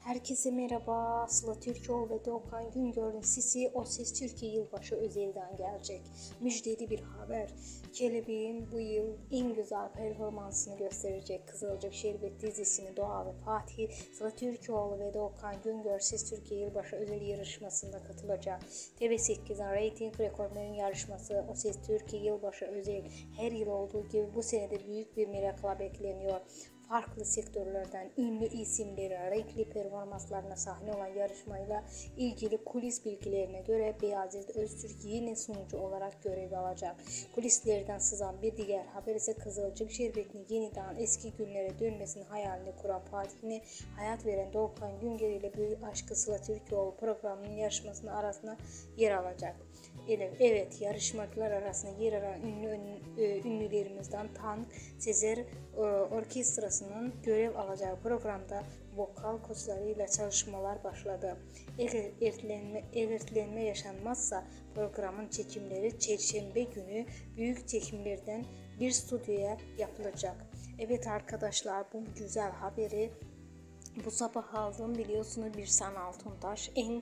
Herkese merhaba. Sıla Türkoğlu ve Doğukan Güngör'ün Sisi O Ses Türkiye yılbaşı özelden gelecek. Müjdeli bir haber. Kelebeğin bu yıl en güzel performansını gösterecek Kızılcık Şerbet dizisini Doğa ve Fatih, Sıla Türkoğlu ve Doğukan Güngör Ses Türkiye yılbaşı özel yarışmasında katılacak. TV8'in reyting rekorlarının yarışması O Ses Türkiye yılbaşı özel her yıl olduğu gibi bu senede büyük bir merakla bekleniyor. Farklı sektörlerden ünlü isimlerin renkli performanslarına sahne olan yarışmayla ilgili kulis bilgilerine göre Beyazıt Öztürk yeni sunucu olarak görev alacak. Kulislerden sızan bir diğer haber ise Kızılcık Şerbeti'nin yeniden eski günlere dönmesinin hayalini kuran Fatih'ine hayat veren Doğukan Güngör ile büyük aşkı Sıla Türkoğlu programının yarışmasının arasına yer alacak. Evet, yarışmacılar arasında yer alan ünlülerimizden Tank Sezer Orkestrası'nın görev alacağı programda vokal koçlarıyla çalışmalar başladı. Eğer ertelenme yaşanmazsa programın çekimleri Çarşamba günü büyük çekimlerden bir stüdyoya yapılacak. Evet arkadaşlar, bu güzel haberi bu sabah aldım, biliyorsunuz. Birsen Altuntaş en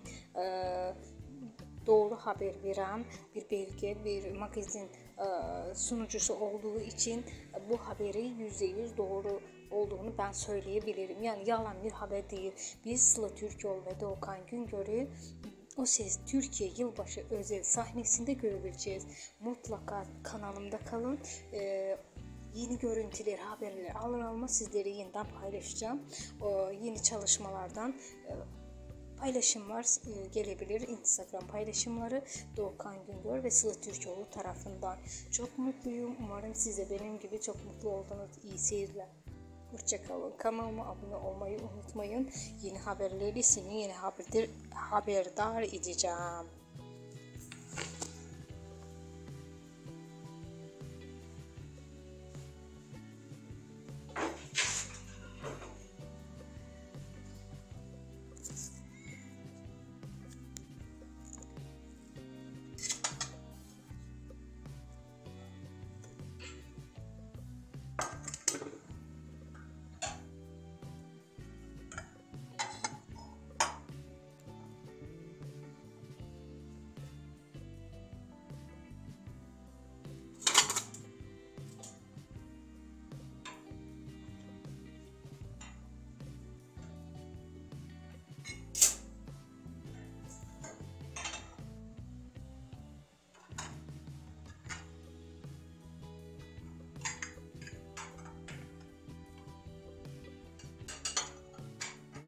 doğru haber veren bir belge, bir magazin sunucusu olduğu için bu haberi %100 doğru olduğunu ben söyleyebilirim. Yani yalan bir haber değil. Biz Sıla Türkoğlu ve Doğukan Güngör'ü O Ses Türkiye yılbaşı özel sahnesinde görebileceğiz. Mutlaka kanalımda kalın. Yeni görüntüleri, haberleri alır almaz sizlere yeniden paylaşacağım. Yeni çalışmalardan paylaşımlar gelebilir. Instagram paylaşımları Doğukan Güngör ve Sıla Türkoğlu tarafından. Çok mutluyum. Umarım siz de benim gibi çok mutlu oldunuz. İyi seyirler. Hoşçakalın. Kanalıma abone olmayı unutmayın. Yeni haberleri seni haberdar edeceğim.